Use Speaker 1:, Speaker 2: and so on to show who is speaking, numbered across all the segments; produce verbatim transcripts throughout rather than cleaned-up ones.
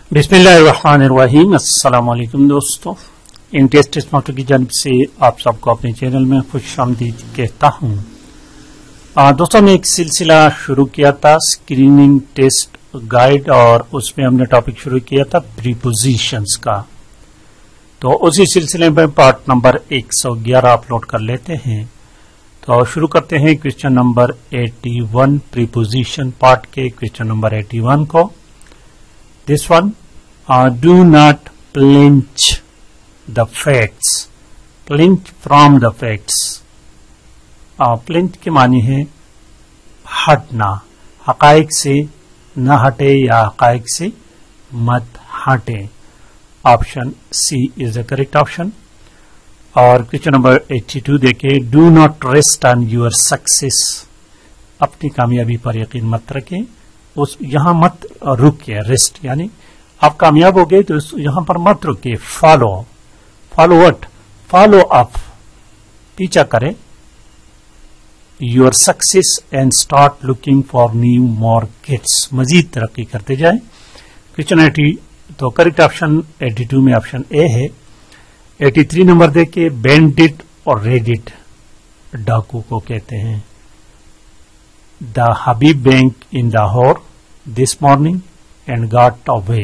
Speaker 1: बिस्मिल्लाहिर्रहमानिर्रहीम। अस्सलाम वालेकुम दोस्तों, इन टेस्ट स्मार्ट की जानिब से आप सबको अपने चैनल में खुशामदीद कहता हूँ। दोस्तों, हमने एक सिलसिला शुरू किया था स्क्रीनिंग टेस्ट गाइड और उसमें हमने टॉपिक शुरू किया था प्रीपोजिशंस का। तो उसी सिलसिले में पार्ट नंबर एक सौ ग्यारह अपलोड कर लेते हैं। तो शुरू करते हैं क्वेश्चन नंबर इक्यासी प्रीपोजिशन पार्ट के क्वेश्चन नंबर इक्यासी को। This one, uh, do not flinch the facts. Flinch from the facts. uh, flinch के मानी है हटना, हकाइक से न हटे या हकाइक से मत हटे। Option C is the correct option. और क्वेश्चन नंबर बयासी देखे, do not rest on your success. अपनी कामयाबी पर यकीन मत रखें, उस यहां मत रुकिए। रेस्ट यानी आप कामयाब हो गए तो यहां पर मत रुकिए। Follow, follow what, follow up, पीछा करें your success and start looking for new markets. मजीद तरक्की करते जाए। क्वेश्चन एटी, तो करेक्ट ऑप्शन बयासी में ऑप्शन ए है। तिरासी नंबर देखे, बैंडिट और रेडिट डाकू को कहते हैं। The Habib Bank in Lahore this morning and got away.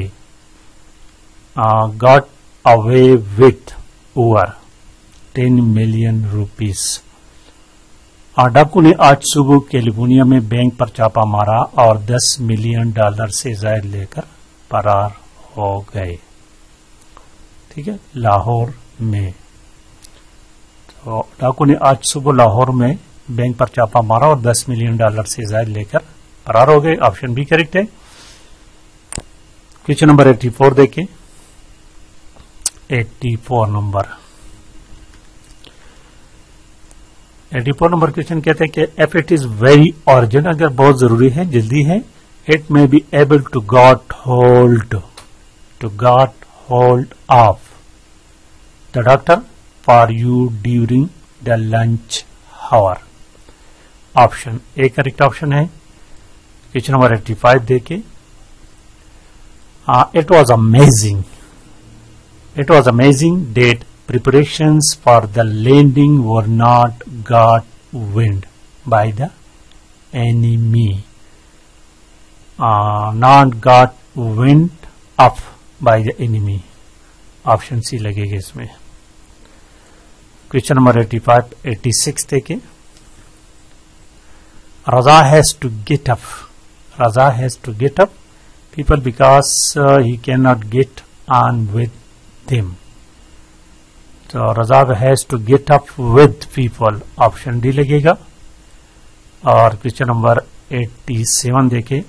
Speaker 1: Uh, got away with over ten million rupees. डाकू ने आज सुबह कैलिफोर्निया में बैंक पर छापा मारा और दस मिलियन डॉलर से ज्यादा लेकर फरार हो गए। ठीक है, लाहौर में। तो डाकू ने आज सुबह लाहौर में बैंक पर छापा मारा और दस मिलियन डॉलर से ज्यादा लेकर फरार हो गए। ऑप्शन बी करेक्ट है। क्वेश्चन नंबर चौरासी देखें। चौरासी नंबर चौरासी नंबर क्वेश्चन कहते हैं कि if it is very urgent, अगर बहुत जरूरी है, जल्दी है, it may be able to got hold to got hold of the doctor for you during the lunch hour. Option A correct option है। क्वेश्चन नंबर पचासी देखे, it was amazing it was amazing that preparations for the landing were not got wind by the enemy. Not got wind up by the enemy. Option सी लगेगा इसमें। Question number पचासी छियासी देखे, Raza has to get up. Raza has to get up people because uh, he cannot get on with them. So Raza has to get up with people. Option D लगेगा। और question number सत्तासी देखे,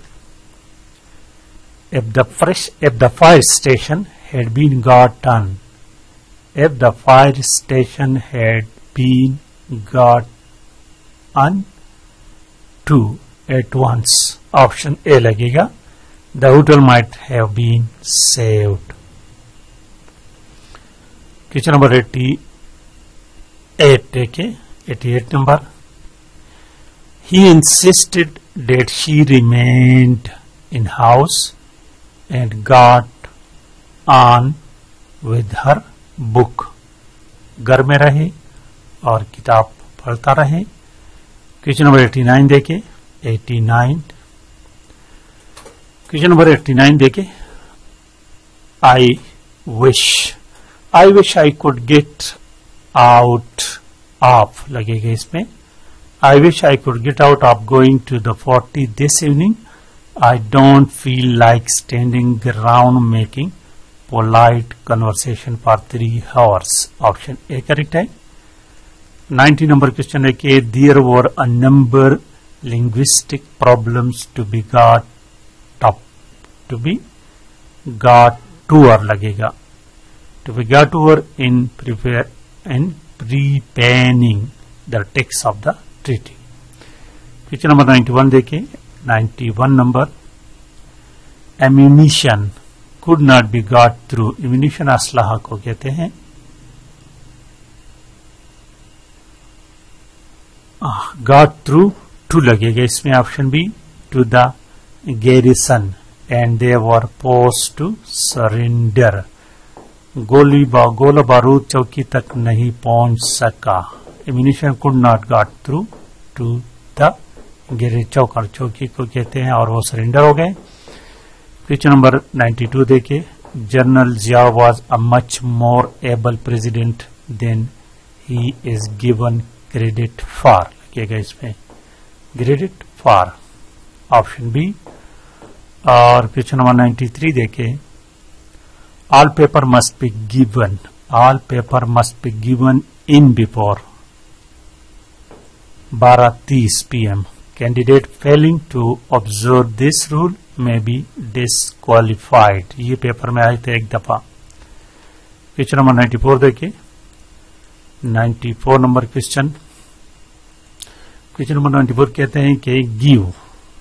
Speaker 1: if the fresh if the fire station had been got done, if the fire station had been got on to at once. Option A लगेगा। The hotel might have been saved. Question number अठासी देखे, अठासी number, he insisted that she remained in house and got on with her book. घर में रहे और किताब पढ़ता रहे। क्वेश्चन नंबर नवासी देखे, नवासी क्वेश्चन नंबर नवासी देखे, I wish I wish I could get out of लगेगा इसमें। I wish I could get out of going to the party this evening. I don't feel like standing ground making polite conversation for three hours. Option A correct है। Ninety number question है कि there were a number linguistic problems to be got top to be got tour लगेगा। To be got tour in prepare in preparing the text of the treaty. Question number ninety one देखें। Ninety one number, ammunition could not be got through. Ammunition असलाह को कहते हैं। Got through to लगेगा इसमें। Option B to the garrison and they were forced to surrender. गोली बा, गोला बारूद चौकी तक नहीं पहुंच सका. Ammunition could not got through to the गिरे चौक, चौकी को कहते हैं, और वो सरेंडर हो गए. क्वेश्चन नंबर बानवे देखिए. General Zia was a much more able president than he is given credit for. लगेगा इसमें क्रेडिट फॉर, ऑप्शन बी. और क्वेश्चन नंबर तिरानवे देखिए. All paper must be given, all paper must be given in before बारह तीस P M. Candidate failing to observe this rule may be disqualified. ये paper में आए थे एक दफा. क्वेश्चन नंबर चौरानवे देखिए. चौरानवे नंबर क्वेश्चन. क्वेश्चन नंबर चौरानवे कहते हैं कि give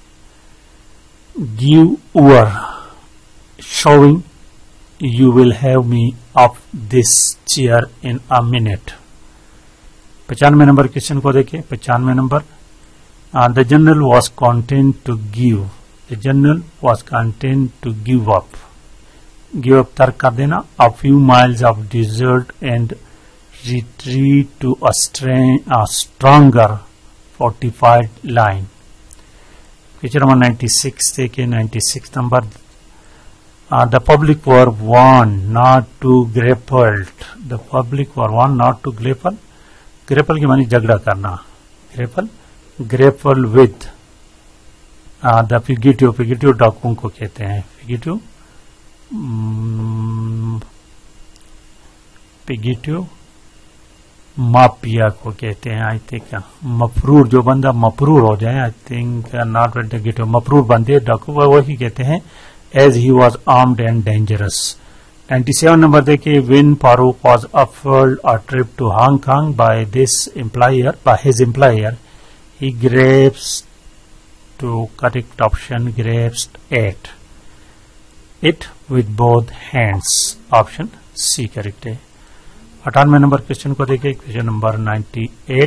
Speaker 1: give over showing you will have me off this chair in a minute. पचानवे नंबर क्वेश्चन को देखिए. पचानवे number. The general was content to give, the general was content to give up. Give up तर्क कर देना. A few miles of desert and retreat to a stronger fortified line. Question number छियानवे देखिए. छियानवे number. The public were warned not to grappled, the public were warned not to grapple. Grapple की मानी झगड़ा करना. Grapple grapple with the fugitive, fugitive डाकुओं को कहते हैं. फिगिटिव फिगिटिव मापिया को कहते हैं. आई थिंक मफरूर, जो बंदा मफरूर हो जाए, आई थिंक नॉट फिगिटिव, मफरूर बंदे डाकू वही कहते हैं. As he was armed and dangerous. सत्तानवे नंबर देखिए. When Farooq was offered a trip to Hong Kong by this employer, by his employer. He grabs to correct option grabs at it with both hands. Option C correct है. अठानवे number question को देखिए. Question number अट्ठानवे.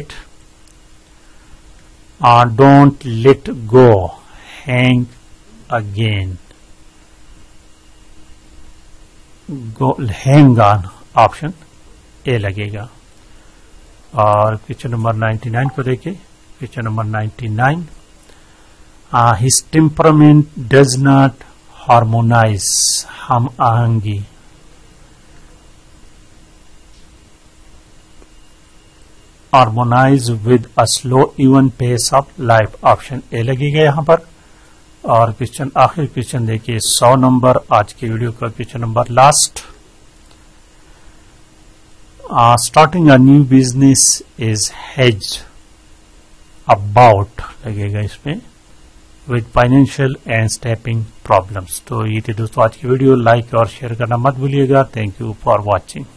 Speaker 1: Don't let go hang again. Hang on, option A लगेगा. और question number निन्यानवे को देखिए. क्वेश्चन नंबर निन्यानवे. His temperament does not harmonize, हम आहंगी. Harmonize with a slow even pace of life. Option A लगेगा यहां पर. और क्वेश्चन आखिरी क्वेश्चन देखिए. सौ नंबर आज की वीडियो का question number last. Starting a new business is hedge about लगेगा इसमें with financial and stepping problems. तो ये थे दोस्तों आज की वीडियो. लाइक और शेयर करना मत भूलिएगा. Thank you for watching.